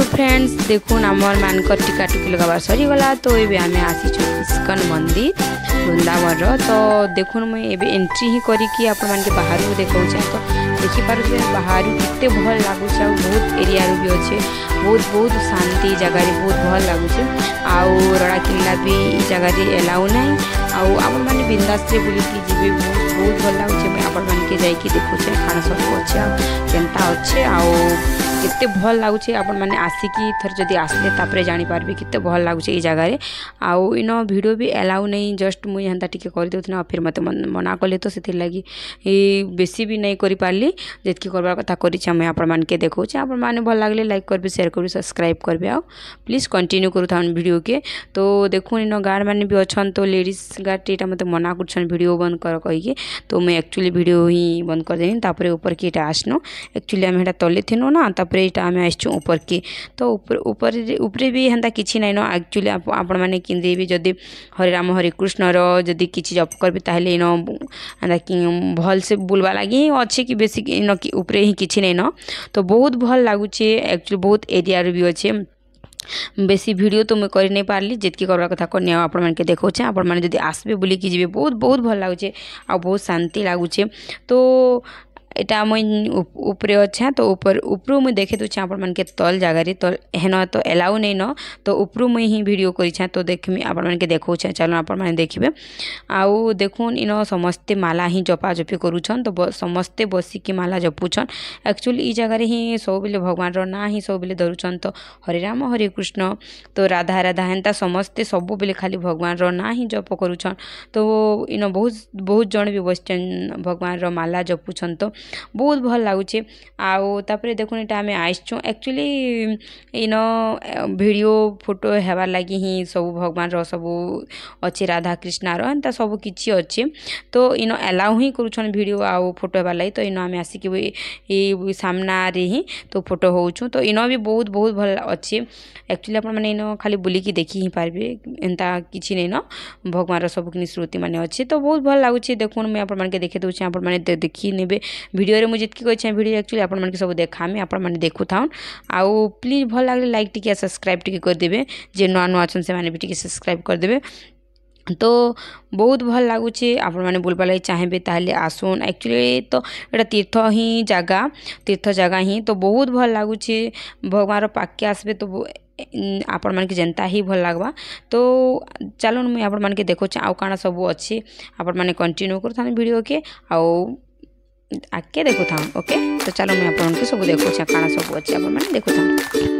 Friends देखुन आमर मानकर टीका टुकी लगाबार सरीगला तो ये आम आसी इस्कन मंदिर वृंदावन तो देखुन मुझे एंट्री ही करके आपण बाहर देखा तो देखिपारे बाहर केते भल लगुच बहुत एरिया भी अच्छे बहुत शांति जगह बहुत भल लगुच आउ रड़ा किला भी जगह एलाउ ना आपण मैंने बिंदास बुलिकी जी बहुत भल लगुच आपण मानके जाइए देखुचे खाना सब अच्छे केनता अच्छे केते भल लगुचे आपण माने आसिकी थर जदि आसले तापरे जानि पारबे केते भल लगुचे ई जगह रे आउ इनो वीडियो भी एलाउ नहीं जस्ट मुई हंता टिके कर देउथना फिर मते मना कले तो सेति लागि बेसी भी नहीं करि पारली जेतकी करबा कथा करि छ मैं आपण मानके देखौचे आपण माने भल लागले लाइक करबे शेयर करबे सब्सक्राइब करबे आ प्लीज कंटिन्यू करू थान वीडियो के तो देखुन इनो गार्ड माने भी अछन तो लेडीज गार्ड एटा मते मना करछन वीडियो बंद कर कहि के तो मैं एक्चुअली वीडियो ही बंद कर देनी तापरे ऊपर के एटा आसनो एक्चुअली हम एटा तले थिनो ना तापरे एटा आम आसचु ऊपर के तो ऊपर भी हेन्ता किछि नै न एक्चुअली आपण माने किंदे भी जदी हरे राम हरे कृष्ण रो जदी किछि जप करबे ताहले इन हेन्ता कि भल से बुलवा लागि अच्छे कि बेसी इन ऊपर ही किछि नै न तो बहुत भल लागुचे एक्चुअली बहुत एरिया रे भी अच्छे बेसी वीडियो तो मैं कर नहीं पारली जितकी करवा कथा करनी आपण मानके देखौछे आपण माने जदी आसबे बुली कि जिवे बहुत भल लागुचे आ बहुत शांति लागुचे तो एटा मुई ऊपर अच्छा तो ऊपर मुई देखे दूचे आपण मानके तल जगह रे तो हेन तो एलाउ नहीं न तो ऊपर मुई ही वीडियो करिछा तो देखमी आपण मानके देखौछे चलो आपण माने देखिबे आउ देखुन इन समस्ते माला ही जपा जपी करूछन तो समस्ते बसी की माला जपुछन एक्चुअली ई जगह रे ही सब बेले भगवान रो ना ही सब बेले धरुछन तो हरे राम हरे कृष्ण तो राधा राधा हेंता समस्ते सब बेले खाली भगवान रो ना ही जप करूछन तो इन बहुत जन भी बसचन भगवान रो माला जपुछन तो बहुत भल लगुचे आउ तापरे देखुन एटा आमे आइछु एक्चुअली इन वीडियो फोटो हेबार लगी ही सब भगवान रो सब अच्छे राधा कृष्ण रो एंता सब किछि अच्छे तो इन एलाउ ही करूछन वीडियो आउ फोटो हेबार लगी तो इन आमे आसी के सामना रे ही तो फोटो होउछु तो इन भी बहुत भल अच्छे एक्चुअली आपण माने इन खाली बुली की देखि ही पारबे एंता किछि नै न भगवान रो सब किनि श्रुति माने अच्छे तो बहुत भल लागुचे देखुन मैं आपण मानके देखे दोछे आपण माने देखि नेबे वीडियो रे मुझे जितकी कहि वीडियो एक्चुअली आपण मानके सब देखामे आपण माने देखु थाउन आउ प्लीज भल लागले लाइक टिके सब्सक्राइब टिके कर देबे जे नुआ अछन से माने भी टिके सब्सक्राइब कर देबे तो बहुत भल लगुचे आपण माने बुलबा लगी चाहेबे ताहले आसुन एक्चुअली तो एटा तीर्थ जगह ही तो बहुत भल लगुचे भगवान रो पाके आसबे तो आपण मानके जनता ही भल लागबा तो चलो मुई आपण मानके देखोचे आउ काना सब अच्छे आपण माने कंटिन्यू करू थाने वीडियो के आउ आके देखो था ओके तो चलो मैं आपको सब देखो काना सब अच्छे आप देखो था।